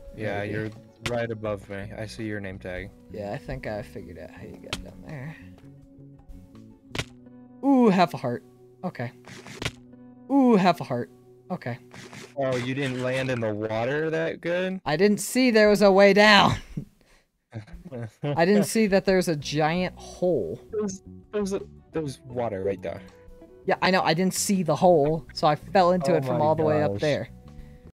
Yeah, Maybe. you're right above me. I see your name tag. Yeah, I think I figured out how you got down there. Ooh, half a heart. Okay. Ooh, half a heart. Okay. Oh, you didn't land in the water that good? I didn't see there was a way down. I didn't see that there's a giant hole. There's, there's water right there. Yeah, I know. I didn't see the hole, so I fell into Oh it from my all the way up gosh. there.